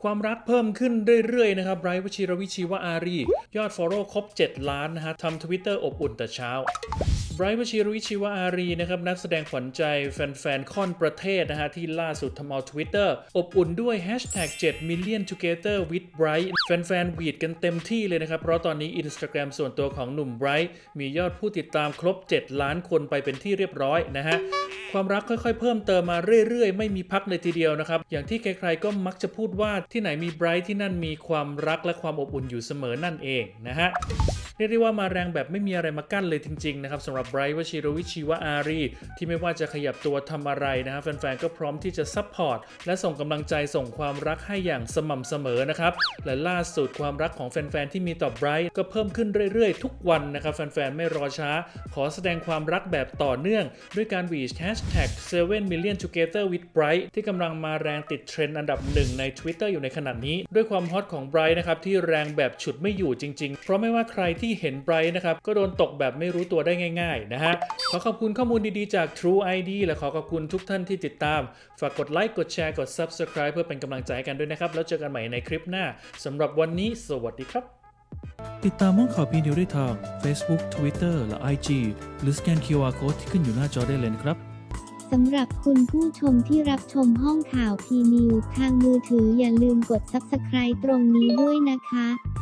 ความรักเพิ่มขึ้นเรื่อยๆนะครับไบรท์วชิรวิชีวอารียอด follow ครบ7 ล้านนะฮะทำ Twitter อบอุ่นแต่เช้าไบรท์วชิรวิชีวอารีนะครับนักแสดงขวัญใจแฟนๆค่อนประเทศนะฮะที่ล่าสุดทำเอา Twitter อบอุ่นด้วยแฮชแท็ก7 million together with Bright แฟนๆหวีดกันเต็มที่เลยนะครับเพราะตอนนี้ Instagram ส่วนตัวของหนุ่มไบรท์มียอดผู้ติดตามครบ7 ล้านคนไปเป็นที่เรียบร้อยนะฮะความรักค่อยๆเพิ่มเติมมาเรื่อยๆไม่มีพักเลยทีเดียวนะครับอย่างที่ใครๆก็มักจะพูดว่าที่ไหนมีไบรท์ที่นั่นมีความรักและความอบอุ่นอยู่เสมอนั่นเองนะฮะเรียกได้ว่ามาแรงแบบไม่มีอะไรมากั้นเลยจริงๆนะครับสำหรับไบรท์วชิรวิชีวอารีที่ไม่ว่าจะขยับตัวทำอะไรนะฮะแฟนๆก็พร้อมที่จะซัพพอร์ตและส่งกำลังใจส่งความรักให้อย่างสม่ำเสมอนะครับและล่าสุดความรักของแฟนๆที่มีต่อไบรท์ก็เพิ่มขึ้นเรื่อยๆทุกวันนะครับแฟนๆไม่รอช้าขอแสดงความรักแบบต่อเนื่องด้วยการวีดแฮชแท็ก7 million together with Bright ที่กำลังมาแรงติดเทรนด์อันดับ1ใน Twitter อยู่ในขณะนี้ด้วยความฮอตของ Bright นะครับที่แรงแบบฉุดไม่อยู่จริงๆเพราะไม่ว่าใครที่เห็น Bright นะครับก็โดนตกแบบไม่รู้ตัวได้ง่ายๆนะฮะขอขอบคุณข้อมูลดีๆจาก True ID และขอขอบคุณทุกท่านที่ติดตามฝากกดไลค์กดแชร์กด Subscribe เพื่อเป็นกำลังใจกันด้วยนะครับแล้วเจอกันใหม่ในคลิปหน้าสำหรับวันนี้สวัสดีครับติดตามห้องข่าวพีนิวได้ทาง Facebook Twitter และ IG หรือสแกน QR Code ที่ขึ้นอยู่หน้าจอได้เลยนะครับสำหรับคุณผู้ชมที่รับชมห้องข่าวพีนิวทางมือถืออย่าลืมกด Subscribe ตรงนี้ด้วยนะคะ